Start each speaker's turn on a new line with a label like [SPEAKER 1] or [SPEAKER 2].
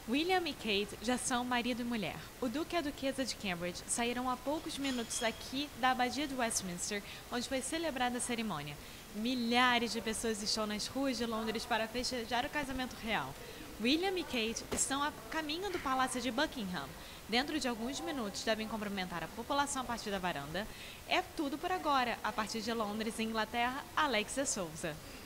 [SPEAKER 1] William e Kate já são marido e mulher. O duque e a duquesa de Cambridge saíram há poucos minutos aqui da abadia de Westminster, onde foi celebrada a cerimônia. Milhares de pessoas estão nas ruas de Londres para festejar o casamento real. William e Kate estão a caminho do Palácio de Buckingham. Dentro de alguns minutos devem cumprimentar a população a partir da varanda. É tudo por agora. A partir de Londres, Inglaterra, Alexia Souza.